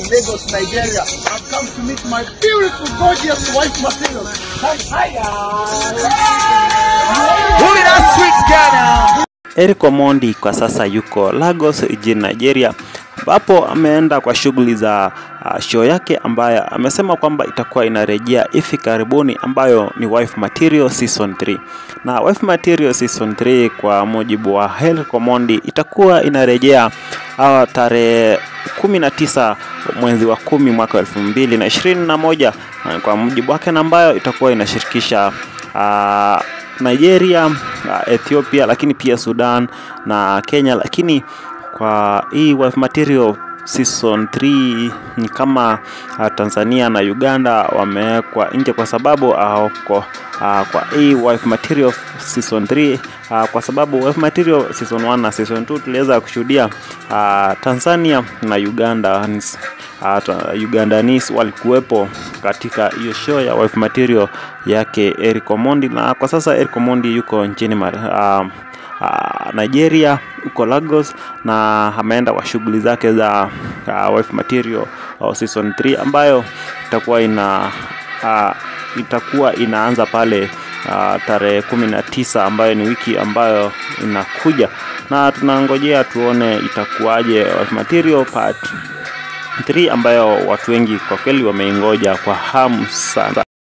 Lagos, Nigeria. I've come to meet my beautiful, gorgeous wife material. Hi guys. Who is that sweet girl now? Eric Omondi kwa sasa yuko Lagos jijini Nigeria, ambapo ameenda kwa shughuli za show yake ambayo amesema kwamba itakuwa inarejea hivi karibuni, ambayo ni Wife Material Season 3. Na Wife Material Season 3 kwa mujibu wa Eric Omondi itakuwa inarejea tarehe 19 mwezi wa 10 mwaka 2021, kwa mujibu wake, na ambayo itakuwa inashirikisha Nigeria, Ethiopia, lakini pia Sudan na Kenya. Lakini kwa hii Wife Material Season 3 ni kama Tanzania na Uganda wamewekwa nje, kwa sababu kwa hii Wife Material Season 3 kwa sababu Wife Material Season 1 na Season 2 tuliweza kushuhudia Tanzania na Ugandanese walikuwepo katika hiyo show ya Wife Material yake Eric Omondi. Na kwa sasa Eric Omondi yuko nchini Nigeria, uko Lagos, na ameenda kwa shughuli zake za Wife Material Season 3 ambayo itakuwa inaanza pale tarehe 19, ambayo ni wiki ambayo inakuja, na tunangojea tuone itakuwaje Wife Material Part 3 ambayo watu wengi kwa kweli wameingoja kwa hamu sana.